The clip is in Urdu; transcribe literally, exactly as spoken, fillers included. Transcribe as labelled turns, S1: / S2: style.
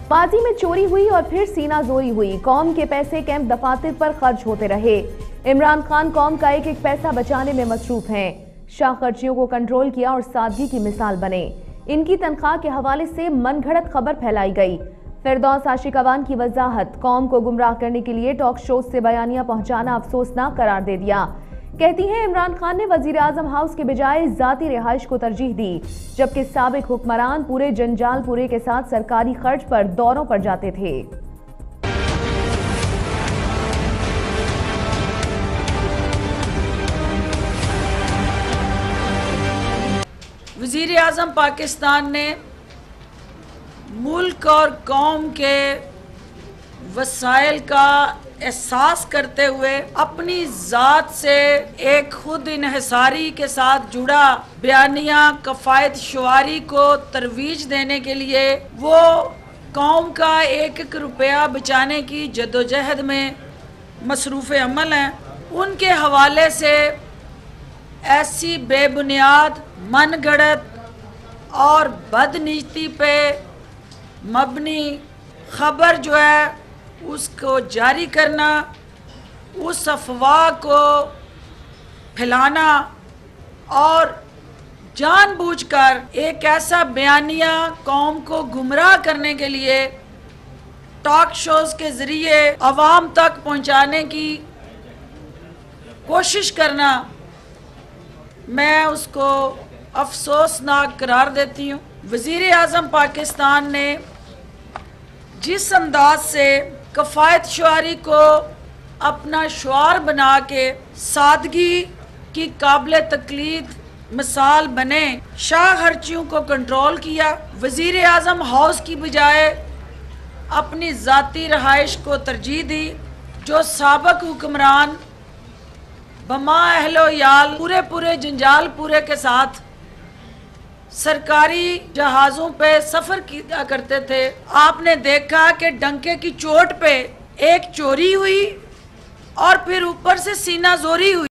S1: پارٹی میں چوری ہوئی اور پھر سینہ زوری ہوئی، قوم کے پیسے کیمپ دفاتر پر خرچ ہوتے رہے۔ عمران خان قوم کا ایک ایک پیسہ بچانے میں مصروف ہیں، شاہ خرچیوں کو کنٹرول کیا اور سادگی کی مثال بنے۔ ان کی تنخواہ کے حوالے سے من گھڑت خبر پھیلائی گئی۔ فردوس عاشقوان کی وضاحت، قوم کو گمراہ کرنے کے لیے ٹاک شوز سے بیانیہ پہنچانا افسوسناک قرار دے دیا۔ کہتی ہیں عمران خان نے وزیر اعظم ہاؤس کے بجائے ذاتی رہائش کو ترجیح دی، جبکہ سابق حکمران پورے جنجال پورے کے ساتھ سرکاری خرچ پر دوروں پر جاتے تھے۔
S2: وزیر اعظم پاکستان نے ملک اور قوم کے وسائل کا احساس کرتے ہوئے اپنی ذات سے ایک خود انحصاری کے ساتھ جڑا بیانیہ کفایت شعاری کو ترویج دینے کے لیے وہ قوم کا ایک ایک روپیہ بچانے کی جدوجہد میں مصروف عمل ہیں۔ ان کے حوالے سے ایسی بے بنیاد، من گھڑت اور بدنیتی پہ مبنی خبر جو ہے اس کو جاری کرنا، اس افواہ کو پھیلانا اور جان بوجھ کر ایک ایسا بیانیہ قوم کو گمراہ کرنے کے لیے ٹاک شوز کے ذریعے عوام تک پہنچانے کی کوشش کرنا، میں اس کو افسوسناک قرار دیتی ہوں۔ وزیر اعظم پاکستان نے جس انداز سے کفایت شعاری کو اپنا شعار بنا کے سادگی کی قابل تقلید مثال بنے، شاہ خرچیوں کو کنٹرول کیا، وزیر اعظم ہاؤس کی بجائے اپنی ذاتی رہائش کو ترجیح دی، جو سابق حکمران بما اہل و عیال پورے پورے جنجال پورے کے ساتھ سرکاری جہازوں پہ سفر کیا کرتے تھے۔ آپ نے دیکھا کہ ڈنکے کی چوٹ پہ ایک چوری ہوئی اور پھر اوپر سے سینہ زوری ہوئی۔